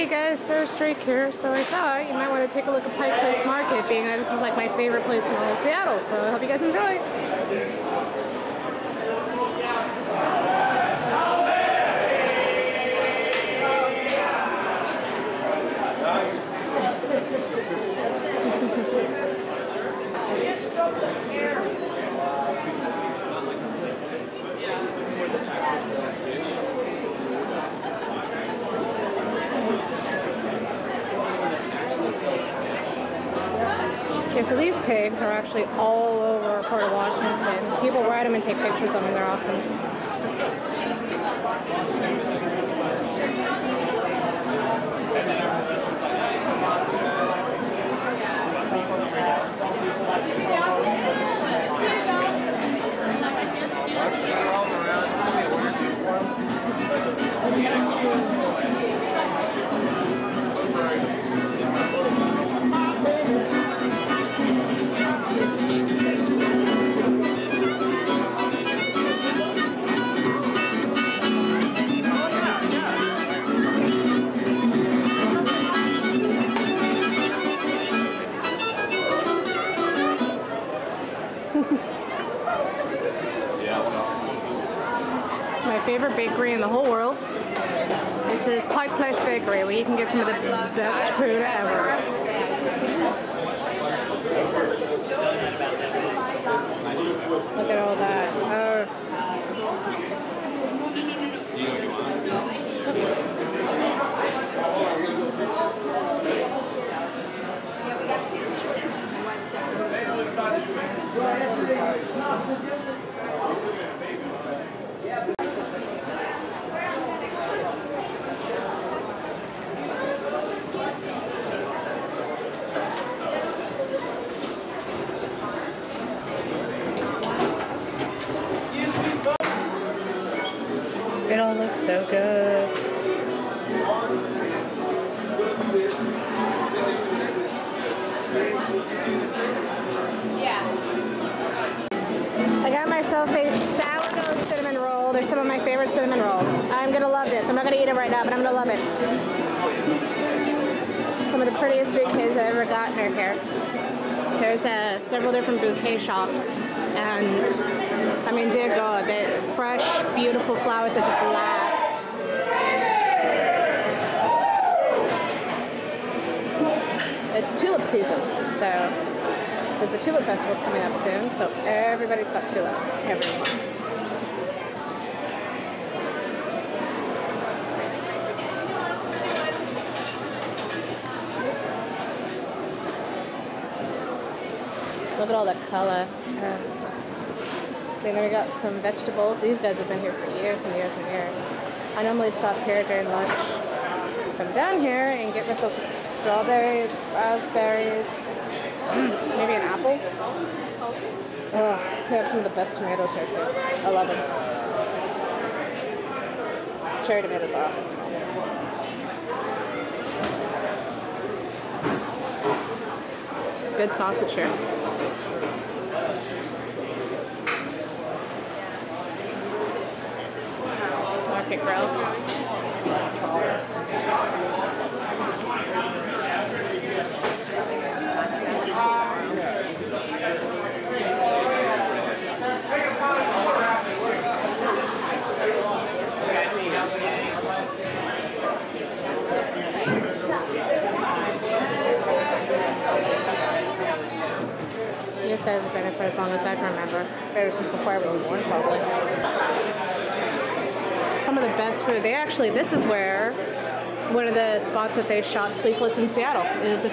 Hey guys, Sarah Strake here. So I thought you might want to take a look at Pike Place Market, being that this is like my favorite place in all of Seattle. So I hope you guys enjoy. Okay, so these pigs are actually all over Port of Washington. People ride them and take pictures of them. They're awesome. My favorite bakery in the whole world. This is Pike Place Bakery, where you can get some of the best food ever. Look at all that. It all looks so good. I got myself a sourdough cinnamon roll. They're some of my favorite cinnamon rolls. I'm gonna love this. I'm not gonna eat it right now, but I'm gonna love it. Some of the prettiest bouquets I've ever gotten are here. There's several different bouquet shops, and I mean, dear God, the fresh, beautiful flowers that just last. It's tulip season, so because the tulip festival's coming up soon, so everybody's got tulips everywhere. Look at all the color. So then we got some vegetables. These guys have been here for years and years and years. I normally stop here during lunch, come down here and get myself some strawberries, raspberries, maybe an apple. Oh, they have some of the best tomatoes here too. I love them. Cherry tomatoes are awesome as well. Good sausage here. Market Grill. These guys have been here for as long as I can remember. It was just before I was born, probably. Some of the best food. This is where one of the spots that they shot Sleepless in Seattle is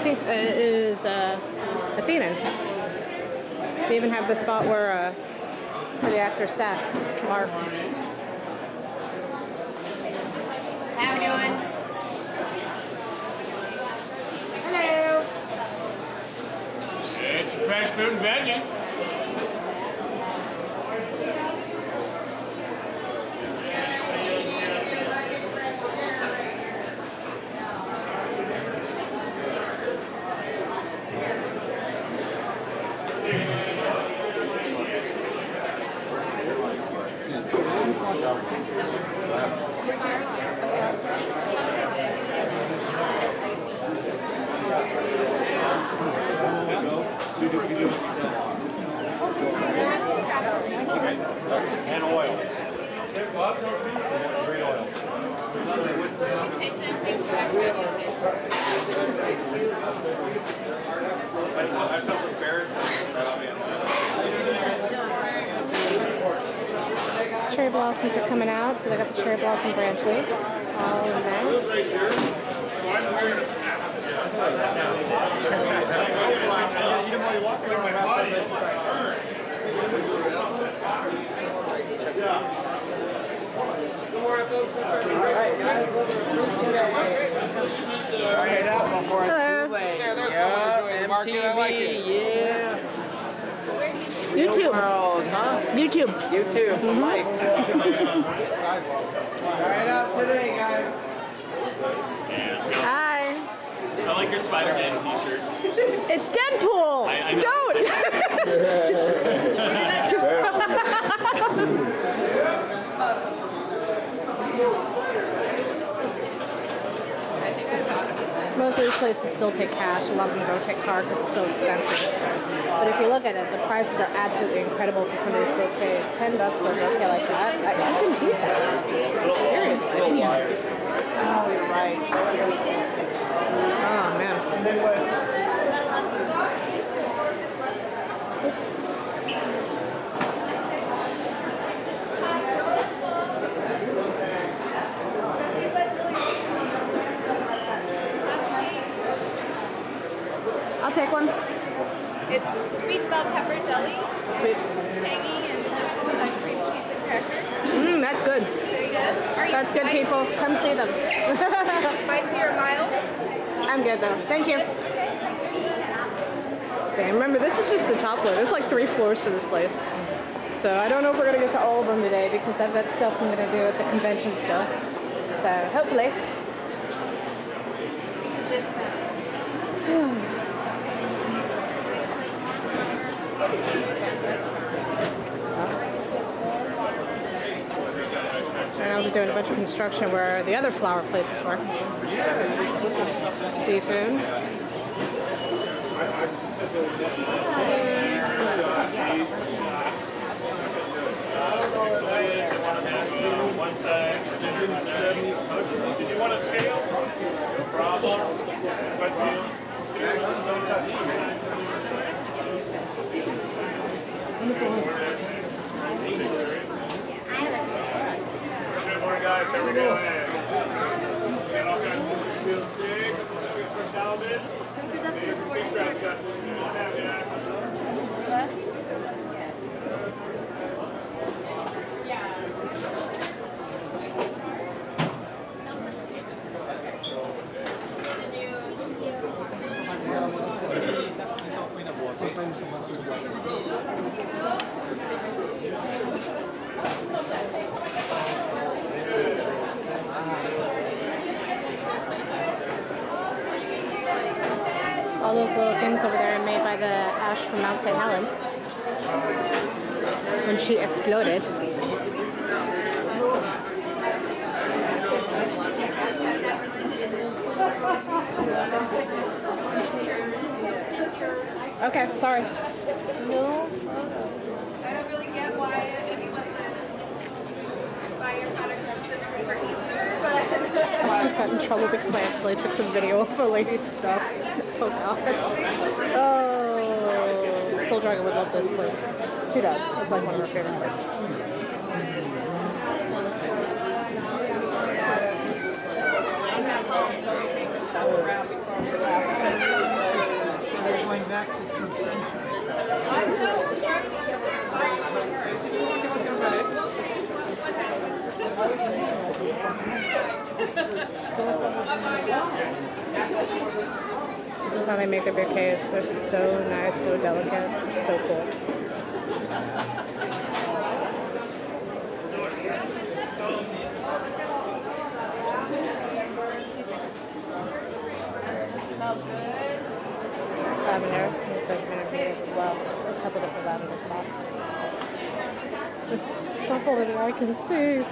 Athena. They even have the spot where the actor sat, marked. How we doing? Hello. It's your fresh fruit and veggies. And oil. Great oil. Cherry blossoms are coming out, so they got the cherry blossom branchlets all in there. Hello. Yeah, there's someone enjoying the market. I like it. Yeah. YouTube. World, huh? YouTube. YouTube. Life. Right out today, guys. Hi. I like your Spider-Man t-shirt. It's Deadpool. I know. Most of these places still take cash. A lot of them don't take card because it's so expensive. But if you look at it, the prices are absolutely incredible for some of these bouquets. $10 for a bouquet like that. I couldn't beat that. Seriously. Oh, you're right. Oh, man. I'll take one. It's sweet bell pepper jelly, Sweet. tangy and delicious like cream cheese and crackers. That's good. Very good. Are you That's good, spicy? people. Come see them. Spicy or mild? I'm good, though. Thank you. Okay, remember, this is just the top floor. There's like 3 floors to this place. So I don't know if we're going to get to all of them today because I've got stuff I'm going to do at the convention still. So hopefully. And I'll be doing a bunch of construction where the other flower places were. Seafood. One side. Did you want a scale? No problem. What deal? Don't touch. Good morning, guys. How we doing? Got all kinds of field steak, for salad. All those little things over there are made by the ash from Mount St. Helens when she exploded. Okay, sorry. No. I don't really get why anyone would buy your product specifically for Easter, but I just got in trouble because I actually took some video of a lady's stuff. Oh god. Oh, Soul Dragon would love this place. She does. It's like one of her favorite places. Going back to some This is how they make their bouquets. They're so nice, so delicate, so cool. Lavender. These guys have been over years as well. There's a couple different lavender pots. With purple that I can see.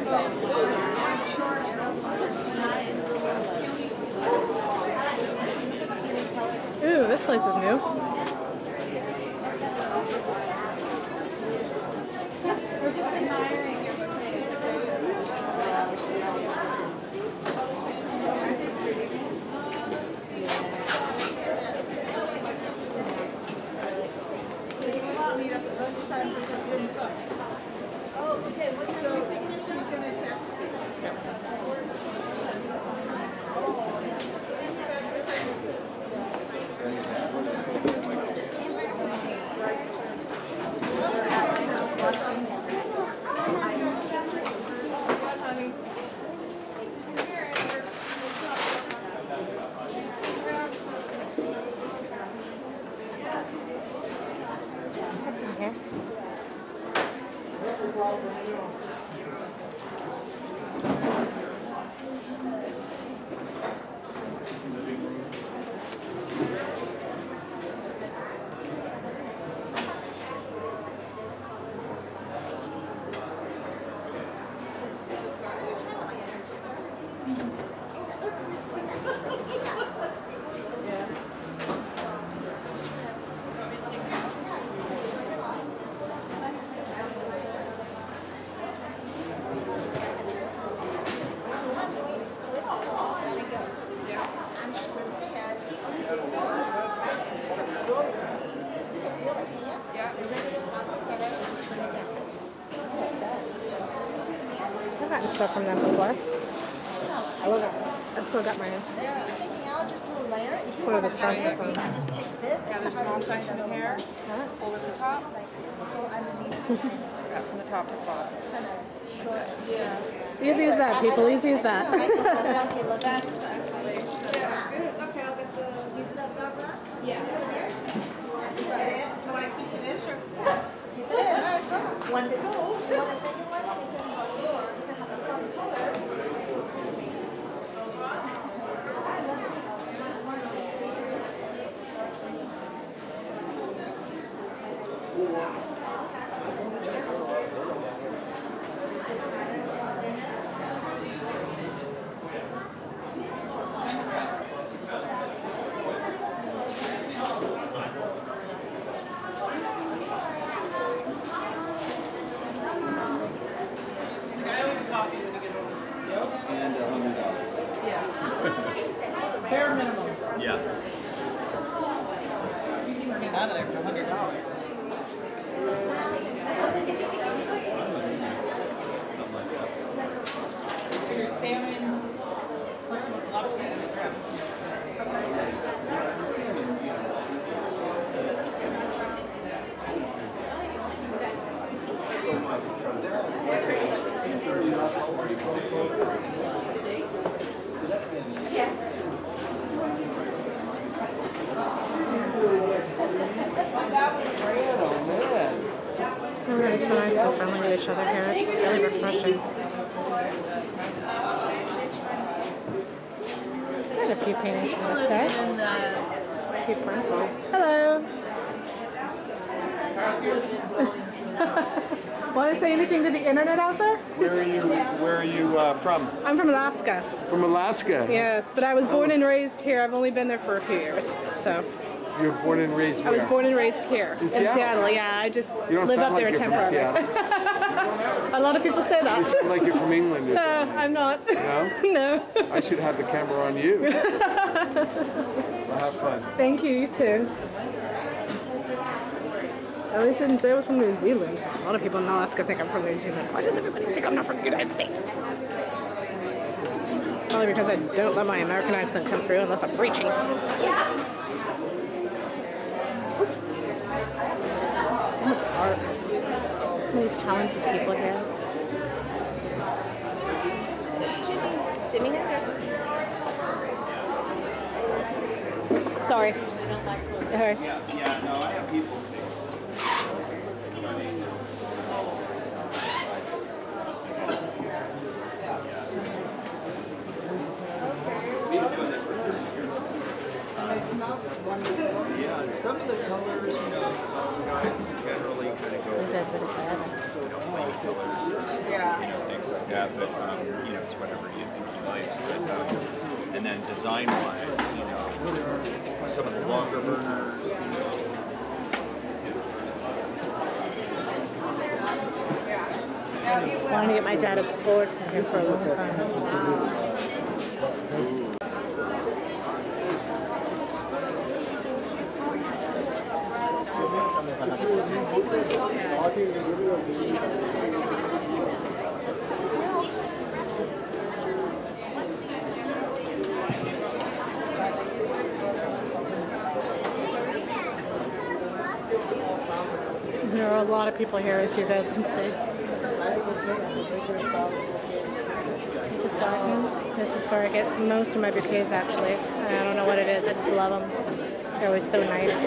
Ooh, this place is new. We're just admiring your Oh, okay. What do you think? I've gotten stuff from them before. I love it. I've still got my. What are the fronts from? Yeah, there's an all section of hair. Pull at the top. From the top to the bottom. Easy as that, people. Easy as that. Okay, I'll get the. Yeah. Can I keep it in? Sure. One to go. You want a second one? And $100. Bare minimum. Yeah. You can get out of there for $100. Something like that. There's salmon, person with lobster and a crab. Everybody's so nice and friendly to each other here. It's really refreshing. Got a few paintings from this guy. A few prints. Hello. Want to say anything to the internet out there? Where are you from? I'm from Alaska. From Alaska? Yes, but I was born and raised here. I've only been there for a few years. So You were born and raised where? I was born and raised here in Seattle? Yeah, I just You don't live sound up there like you're from temporarily. Seattle. A lot of people say You that. sound like you're from England or No, something. I'm not. No? No. I should have the camera on you. Well, have fun. Thank you, you too. At least I didn't say I was from New Zealand. A lot of people in Alaska think I'm from New Zealand. Why does everybody think I'm not from the United States? Probably because I don't let my American accent come through unless I'm preaching. So much art. So many talented people here. It's Jimi Hendrix. Sorry. Alright. Yeah, no, I have people. Yeah, some of the colors, you know, guys generally kind of go Those guys better play. so don't like colors, you know, things like that. that, but you know, it's whatever you think he likes. But and then design-wise, you know, some of the longer burners. Wanted to get my dad a board from here for a long time. There are a lot of people here, as you guys can see. This is where I get most of my bouquets, actually. I don't know what it is. I just love them. They're always so nice.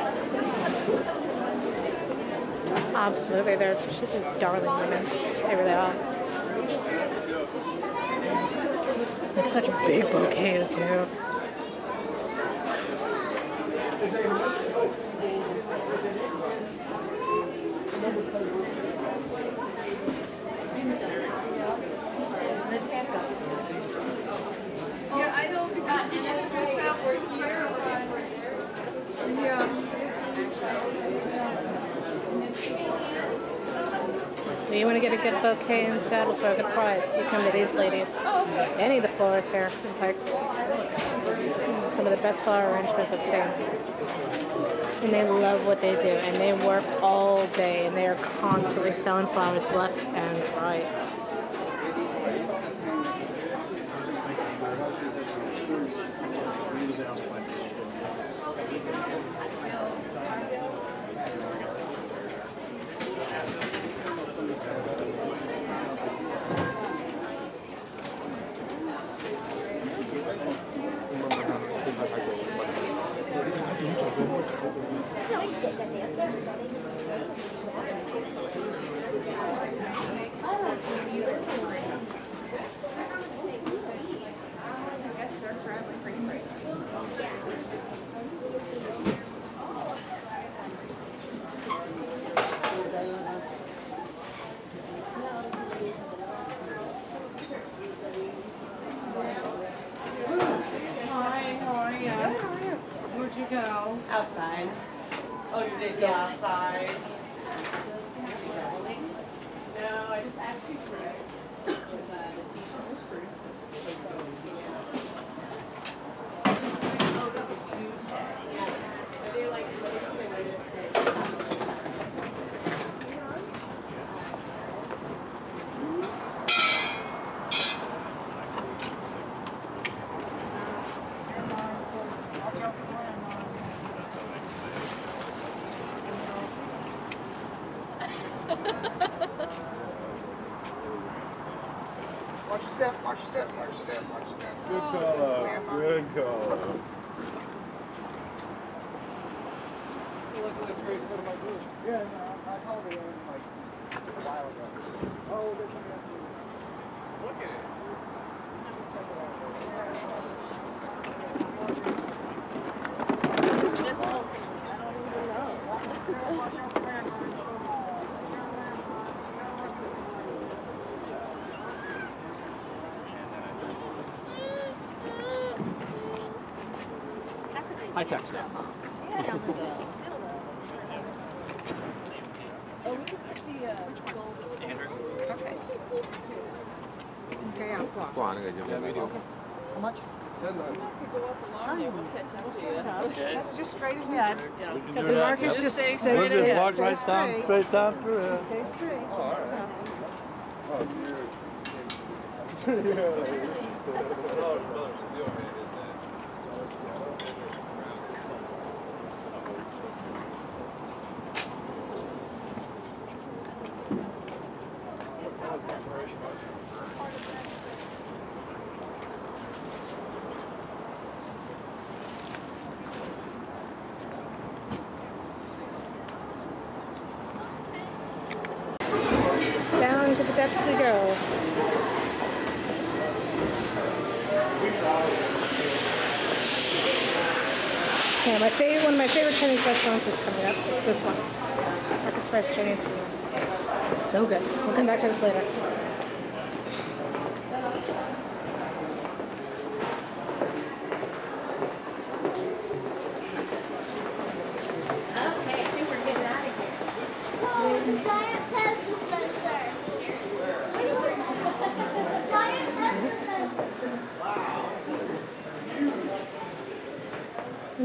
Absolutely, they're darling women. They really are. They're such big bouquets, too. You want to get a good bouquet in Seattle for a good price, you come to these ladies. Any of the florists here in Pikes. Some of the best flower arrangements I've seen. And they love what they do, and they work all day, and they are constantly selling flowers left and right. Where'd you go? Outside. Oh, you did go outside? No, I just asked you for it. The t-shirt was free. Oh, that was Tuesday. Yeah. I did like Watch your step, watch your step, watch your step, watch your step. Good call. Good call. Yeah, no, I called her like a while ago. Oh, this one. Look at it. I text them. Andrew? How much? just straight ahead. Because the market's just We'll just walk right down, straight down through it. Oh, all right. Oh, so down to the depths we go. Yeah, one of my favorite Chinese restaurants is coming up. It's this one. Market Spice Chinese food. So good. We'll come back to this later.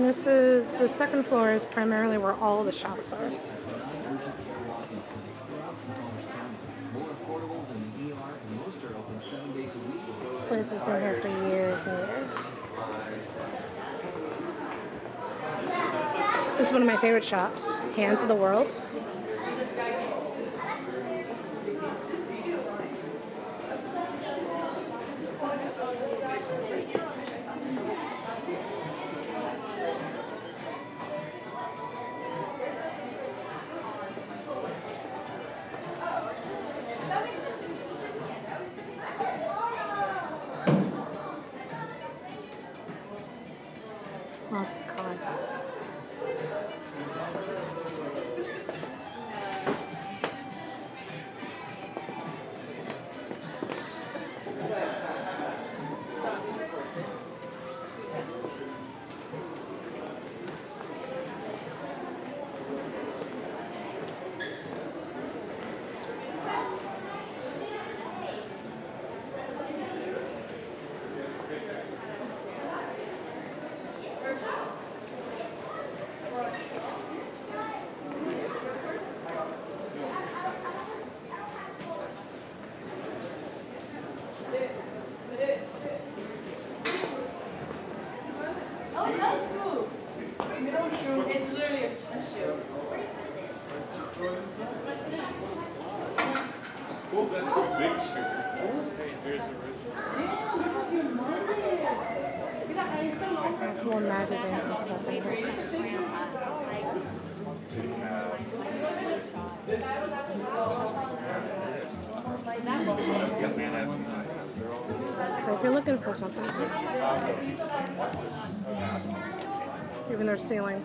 this is, the second floor is primarily where all the shops are. This place has been here for years and years. This is one of my favorite shops, Hands of the World. Lots of color. It's literally a shoe. Oh, that's a big shoe. Hey, here's a Lots more magazines and stuff in here. So if you're looking for something, even their ceiling.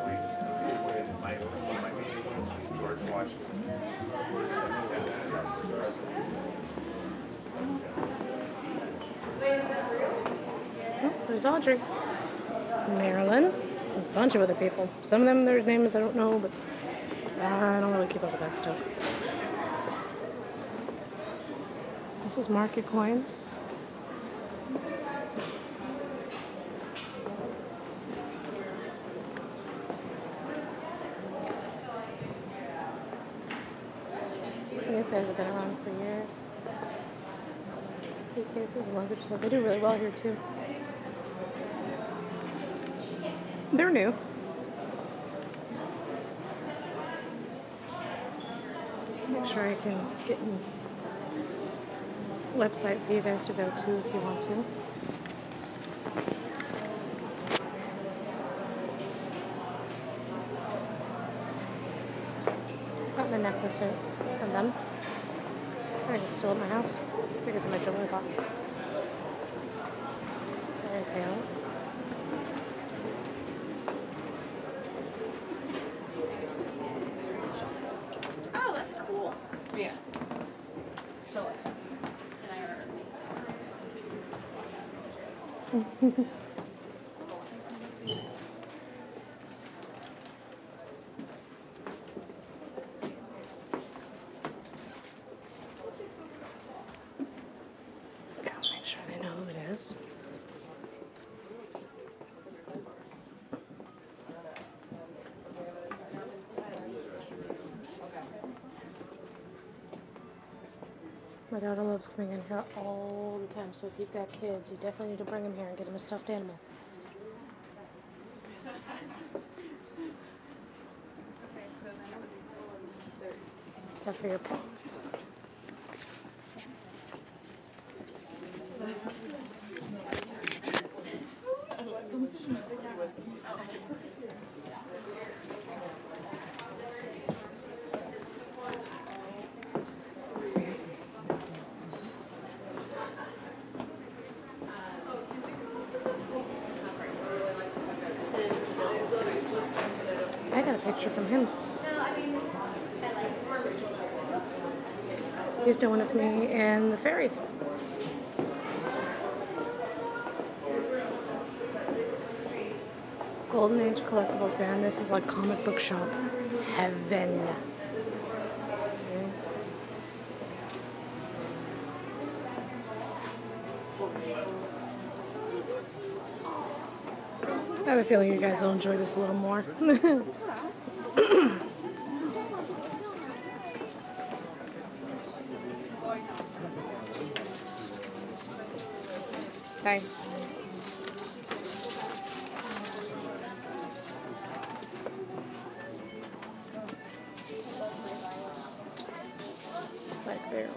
Oh, there's Audrey, Marilyn, a bunch of other people. Some of them, their names I don't know, but I don't really keep up with that stuff. This is market coins. These guys have been around for years. Suitcases and luggage stuff. They do really well here too. They're new. Make sure I can get a website for you guys to go to if you want to. Got the necklace from them. I think it's still at my house. I think it's in my jewelry box. Fairy tales. Oh, that's cool. Yeah. Show it. Make sure they know who it is. My daughter loves coming in here all the time, so if you've got kids, you definitely need to bring them here and get them a stuffed animal. Stuff for your pets. I got a picture from him. He's doing it for me and the ferry. Golden Age Collectibles, man. This is like comic book shop heaven. See? I have a feeling you guys will enjoy this a little more. Hi. Black Barrel.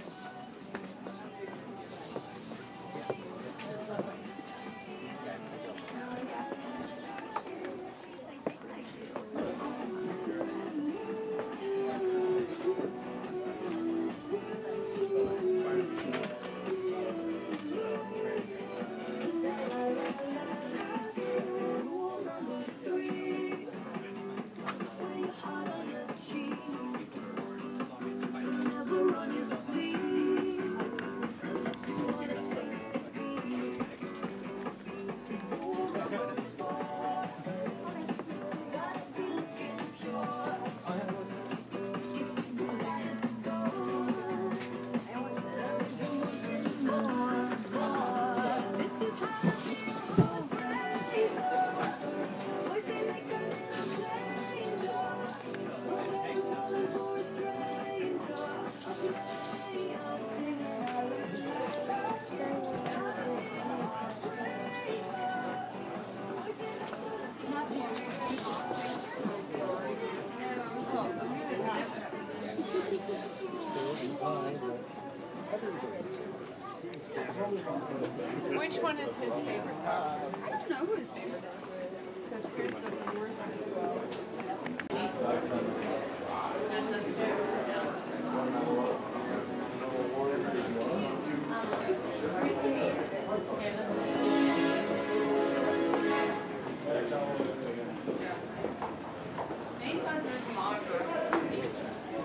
Which one is his favorite? I don't know who his favorite is. Because here's the worst. Main continent from Ottawa, East.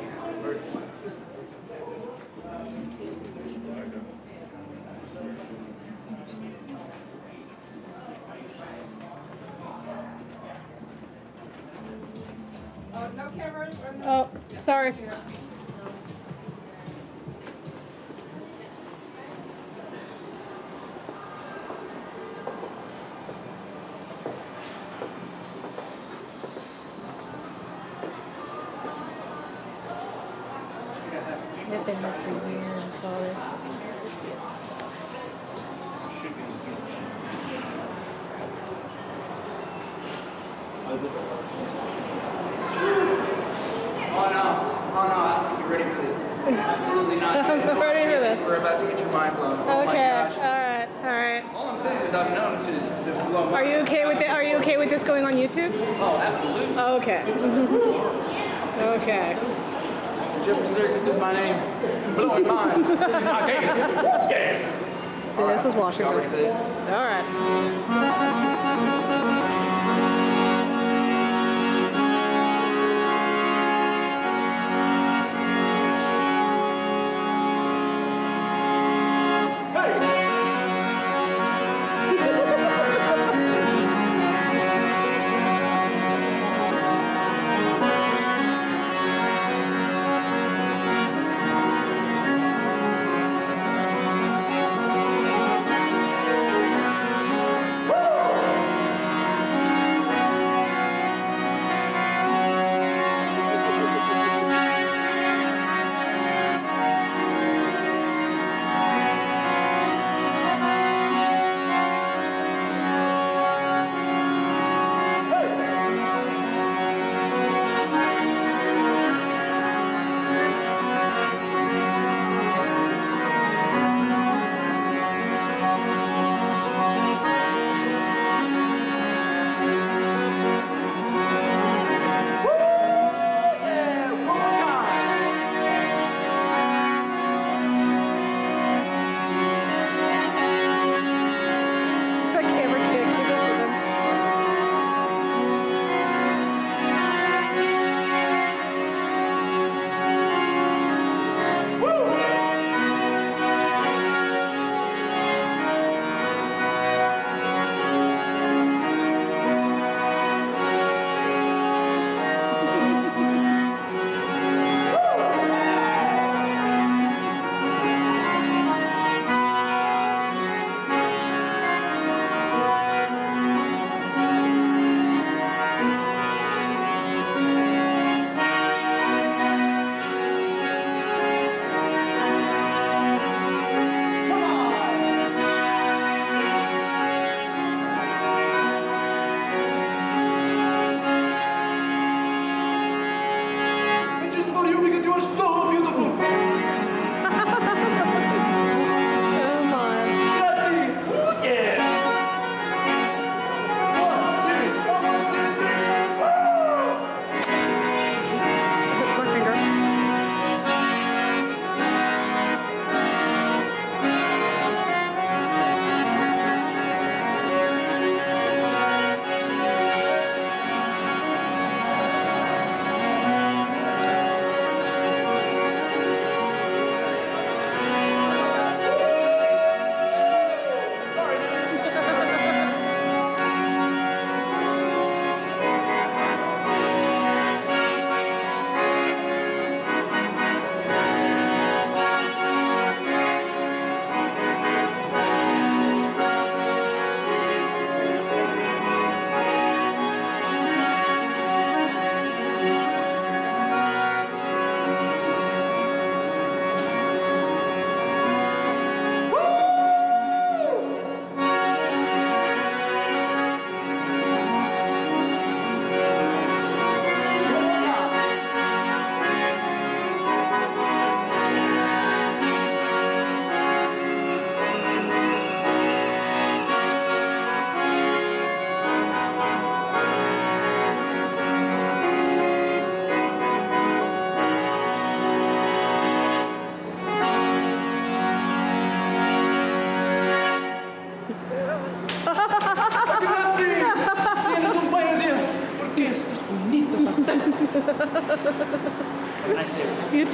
No cameras or no? Oh, sorry. They've been here for years, Father. Oh no, I don't think you're ready for this. Absolutely not. I'm ready for this. We're about to get your mind blown. Oh my Okay, gosh. alright. All I'm saying is I've known to blow my Are you okay with it? Are you okay with this going on YouTube? Oh, absolutely. Okay. Okay. Jeffrey Circus is my name. Blowing minds is my game. Yeah. This is Washington. Y'all ready for this? Alright. Woo!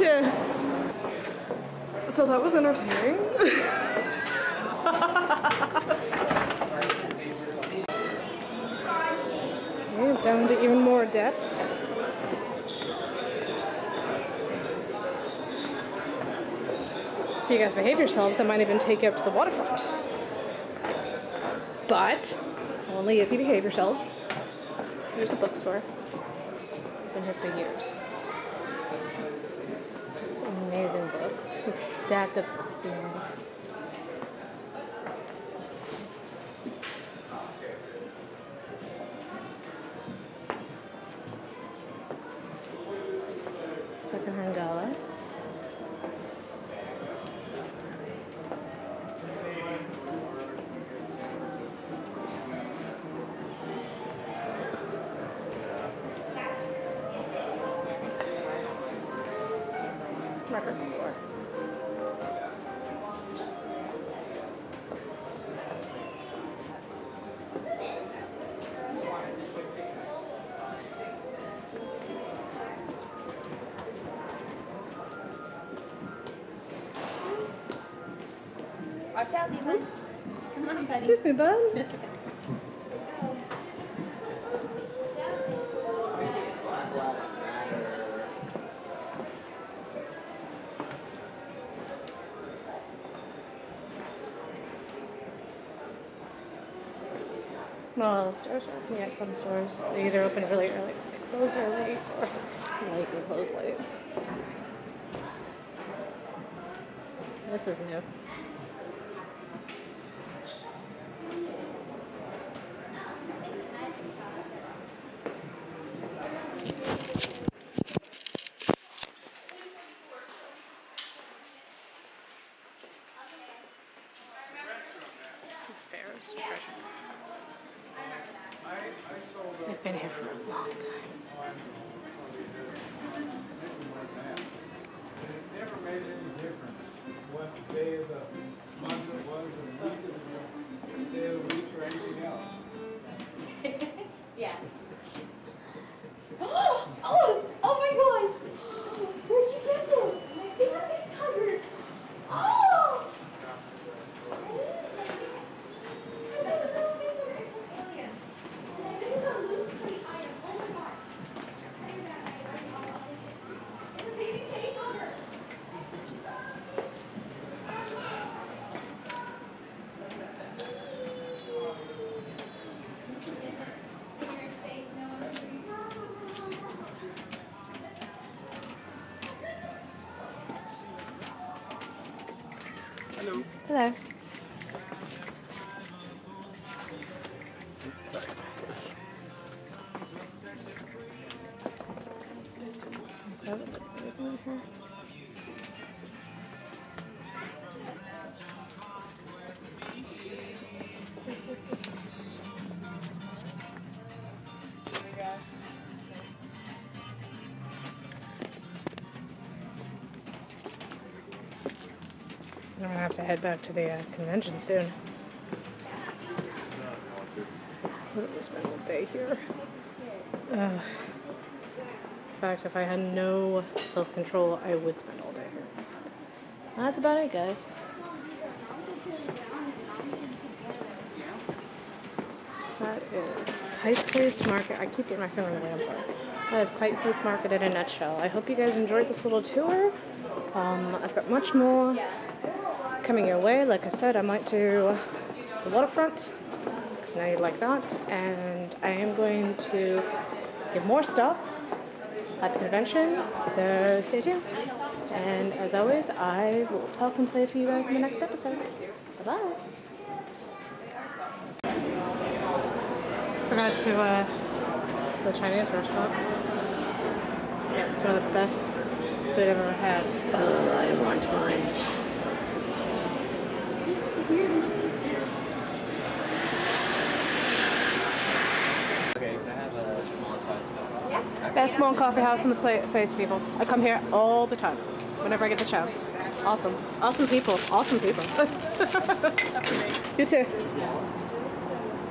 too. So that was entertaining. Okay, down to even more depths. If you guys behave yourselves, I might even take you up to the waterfront. But only if you behave yourselves. Here's a bookstore. It's been here for years. Some amazing books. It's stacked up to the ceiling. Secondhand gala. Record store. Watch out, Eva. Come on, buddy. Excuse me, bud. Not all the stores are open yet. Some stores, they either open really early, they close early, or late and close late. This is new. They've been here for a long time. It never made any difference what the day of the month it was, or the week of the day of the week, or anything else. Yeah. Oh my gosh! Where'd you get this? It's a face hugger. Oh! Hello. Sorry. I'm gonna have to head back to the convention soon. We'll spend all day here. In fact, if I had no self-control, I would spend all day here. That's about it, guys. That is Pike Place Market. I keep getting my finger in the way, I'm sorry. That is Pike Place Market in a nutshell. I hope you guys enjoyed this little tour. I've got much more coming your way. Like I said, I might do the waterfront, because now you like that. And I am going to get more stuff at the convention, so stay tuned. And as always, I will talk and play for you guys in the next episode. Bye-bye. Forgot to, it's the Chinese restaurant. Yeah, it's one of the best food I've ever had. I want mine. Okay, can I have a small size? Yeah. Best small coffee house in the place, people. I come here all the time, whenever I get the chance. Awesome. Awesome people. Awesome people. You too.